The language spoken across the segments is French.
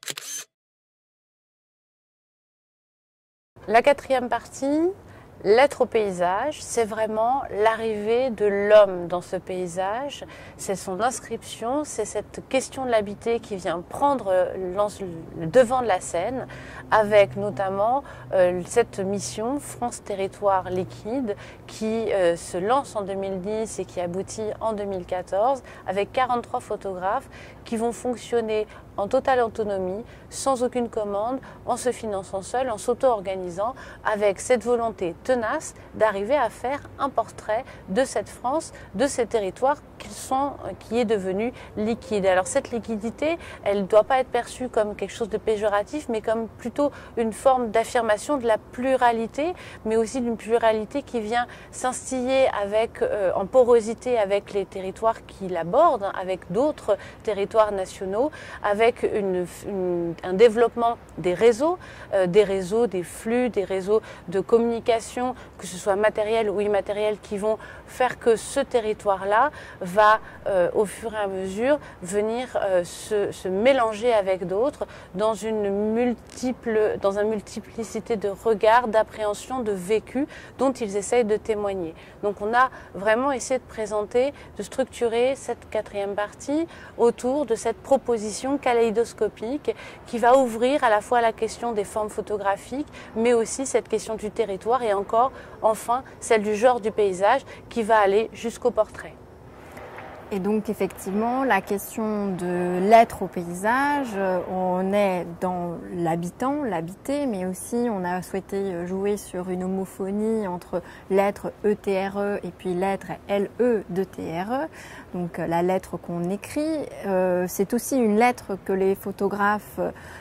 La quatrième partie, l'être au paysage, c'est vraiment l'arrivée de l'homme dans ce paysage, c'est son inscription, c'est cette question de l'habité qui vient prendre le devant de la scène, avec notamment cette mission France Territoire Liquide qui se lance en 2010 et qui aboutit en 2014 avec 43 photographes qui vont fonctionner en totale autonomie, sans aucune commande, en se finançant seul, en s'auto-organisant, avec cette volonté tenace d'arriver à faire un portrait de cette France, de ces territoires qui est devenu liquide. Alors cette liquidité, elle ne doit pas être perçue comme quelque chose de péjoratif, mais comme plutôt une forme d'affirmation de la pluralité, mais aussi d'une pluralité qui vient s'instiller en porosité avec les territoires qui l'abordent, avec d'autres territoires nationaux, avec un développement des réseaux, des flux, des réseaux de communication, que ce soit matériel ou immatériel, qui vont faire que ce territoire-là va, au fur et à mesure, venir se mélanger avec d'autres dans une multiplicité de regards, d'appréhension, de vécu dont ils essayent de témoigner. Donc on a vraiment essayé de présenter, de structurer cette quatrième partie autour de cette proposition kaléidoscopique qui va ouvrir à la fois la question des formes photographiques, mais aussi cette question du territoire et encore, enfin, celle du genre du paysage qui va aller jusqu'au portrait. Et donc effectivement, la question de l'être au paysage, on est dans l'habitant, l'habité, mais aussi on a souhaité jouer sur une homophonie entre l'être ETRE et puis l'être LE de TRE. Donc la lettre qu'on écrit, c'est aussi une lettre que les photographes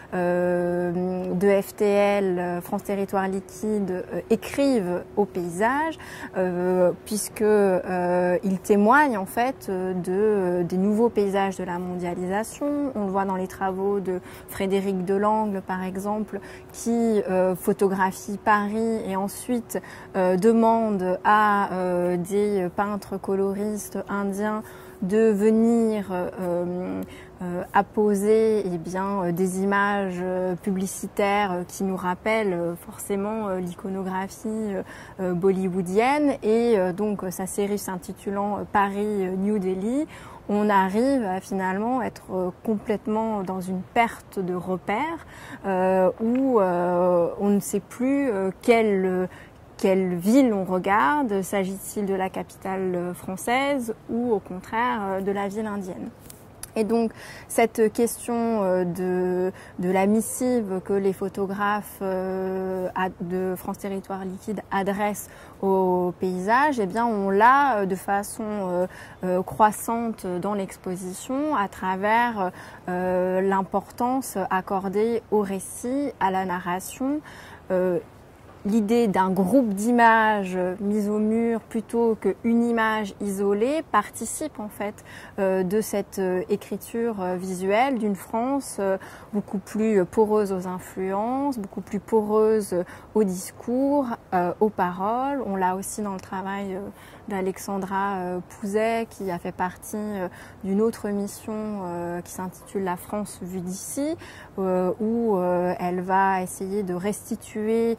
de FTL, France Territoire Liquide, écrivent au paysage, puisqu'ils témoignent en fait des nouveaux paysages de la mondialisation. On le voit dans les travaux de Frédéric Delangle, par exemple, qui photographie Paris et ensuite demande à des peintres coloristes indiens de venir apposer des images publicitaires qui nous rappellent forcément l'iconographie bollywoodienne. Et donc sa série s'intitulant Paris New Delhi, on arrive à finalement être complètement dans une perte de repères où on ne sait plus quelle ville on regarde, s'agit-il de la capitale française ou au contraire de la ville indienne. Et donc cette question de la missive que les photographes de France Territoire Liquide adressent au paysage, eh bien on l'a de façon croissante dans l'exposition à travers l'importance accordée au récit, à la narration. L'idée d'un groupe d'images mises au mur plutôt qu'une image isolée participe en fait de cette écriture visuelle d'une France beaucoup plus poreuse aux influences, beaucoup plus poreuse au discours, aux paroles. On l'a aussi dans le travail d'Alexandra Pouzet qui a fait partie d'une autre mission qui s'intitule La France vue d'ici, où elle va essayer de restituer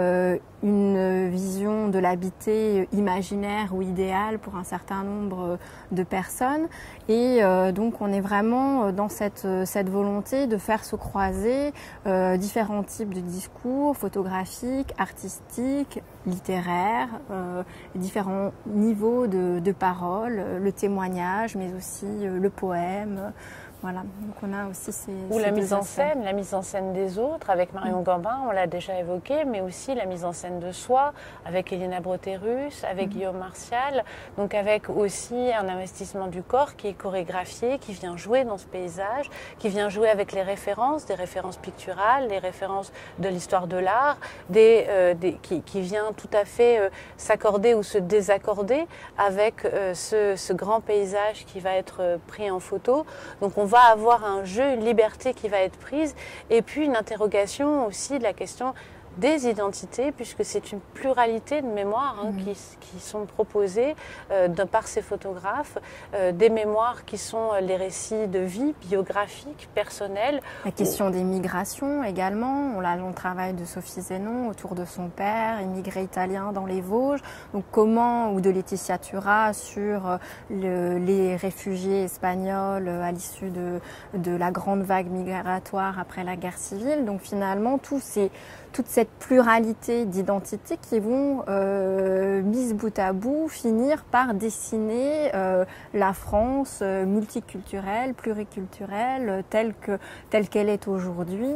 une vision de l'habité imaginaire ou idéal pour un certain nombre de personnes. Et donc on est vraiment dans cette volonté de faire se croiser différents types de discours photographiques, artistiques, littéraires, différents niveaux de paroles, le témoignage, mais aussi le poème. Voilà, donc on a aussi Ou la mise en scène des autres, avec Marion Gambin, on l'a déjà évoqué, mais aussi la mise en scène de soi, avec Elena Broterus, avec Guillaume Martial, donc avec aussi un investissement du corps qui est chorégraphié, qui vient jouer dans ce paysage, qui vient jouer avec les références, des références picturales, des références de l'histoire de l'art, qui vient tout à fait s'accorder ou se désaccorder avec ce grand paysage qui va être pris en photo. Donc on va avoir un jeu, une liberté qui va être prise, et puis une interrogation aussi de la question des identités, puisque c'est une pluralité de mémoires qui sont proposées par ces photographes, des mémoires qui sont les récits de vie biographiques, personnels. La question des migrations également, on a le travail de Sophie Zénon autour de son père, immigré italien dans les Vosges, donc comment, ou de Laetitia Tura sur les réfugiés espagnols à l'issue de la grande vague migratoire après la guerre civile. Donc finalement, toute cette pluralité d'identités qui vont, mises bout à bout, finir par dessiner la France multiculturelle, pluriculturelle, telle qu'elle est aujourd'hui.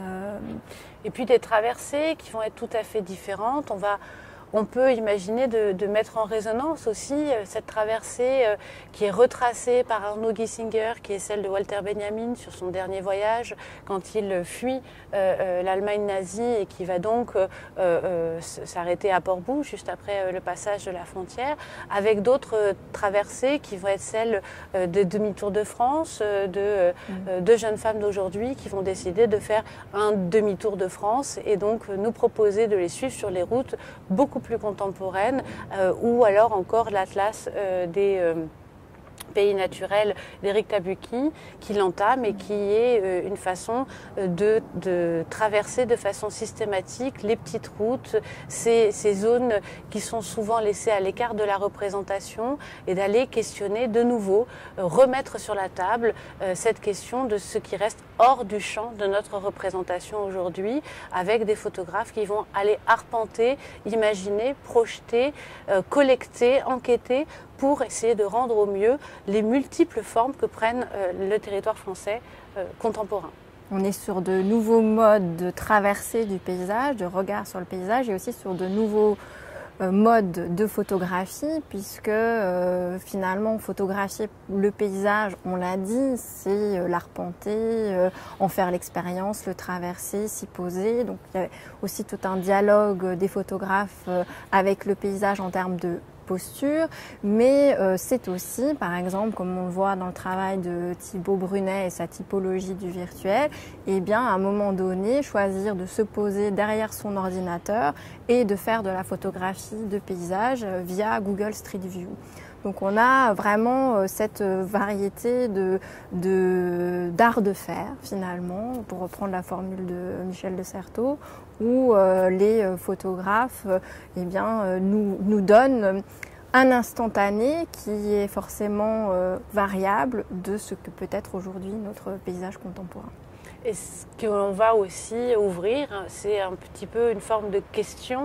Et puis des traversées qui vont être tout à fait différentes. On peut imaginer de mettre en résonance aussi cette traversée qui est retracée par Arnaud Giesinger, qui est celle de Walter Benjamin sur son dernier voyage, quand il fuit l'Allemagne nazie et qui va donc s'arrêter à Portbou, juste après le passage de la frontière, avec d'autres traversées qui vont être celles de demi-tour de France, de jeunes femmes d'aujourd'hui qui vont décider de faire un demi-tour de France et donc nous proposer de les suivre sur les routes beaucoup plus contemporaine, ou alors encore l'Atlas des pays naturels d'Éric Tabucchi qui l'entame et qui est une façon de traverser de façon systématique les petites routes, ces zones qui sont souvent laissées à l'écart de la représentation et d'aller questionner de nouveau, remettre sur la table cette question de ce qui reste hors du champ de notre représentation aujourd'hui, avec des photographes qui vont aller arpenter, imaginer, projeter, collecter, enquêter pour essayer de rendre au mieux les multiples formes que prennent le territoire français contemporain. On est sur de nouveaux modes de traversée du paysage, de regard sur le paysage et aussi sur de nouveaux modes de photographie puisque finalement photographier le paysage, on l'a dit, c'est l'arpenter, en faire l'expérience, le traverser, s'y poser. Donc il y a aussi tout un dialogue des photographes avec le paysage en termes de posture, mais c'est aussi, par exemple, comme on le voit dans le travail de Thibaut Brunet et sa typologie du virtuel, eh bien, à un moment donné, choisir de se poser derrière son ordinateur et de faire de la photographie de paysage via Google Street View. Donc on a vraiment cette variété d'art de faire finalement, pour reprendre la formule de Michel de Certeau, où les photographes eh bien, nous donnent un instantané qui est forcément variable de ce que peut être aujourd'hui notre paysage contemporain. Et ce qu'on va aussi ouvrir, c'est un petit peu une forme de question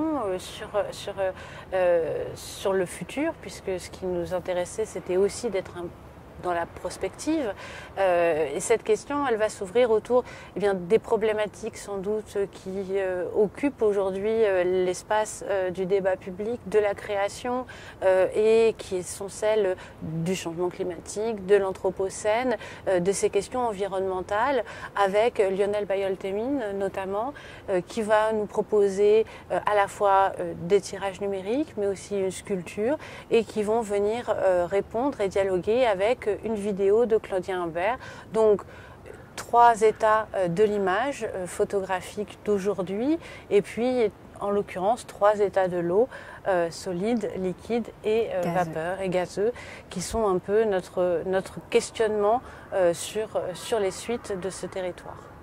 sur le futur, puisque ce qui nous intéressait, c'était aussi d'être dans la prospective. Et cette question, elle va s'ouvrir autour des problématiques sans doute qui occupent aujourd'hui l'espace du débat public, de la création et qui sont celles du changement climatique, de l'anthropocène, de ces questions environnementales, avec Lionel Bayol-Témine notamment, qui va nous proposer à la fois des tirages numériques, mais aussi une sculpture, et qui vont venir répondre et dialoguer avec une vidéo de Claudien Imbert. Donc 3 états de l'image photographique d'aujourd'hui et puis en l'occurrence 3 états de l'eau, solide, liquide et vapeur et gazeux, qui sont un peu notre questionnement sur les suites de ce territoire.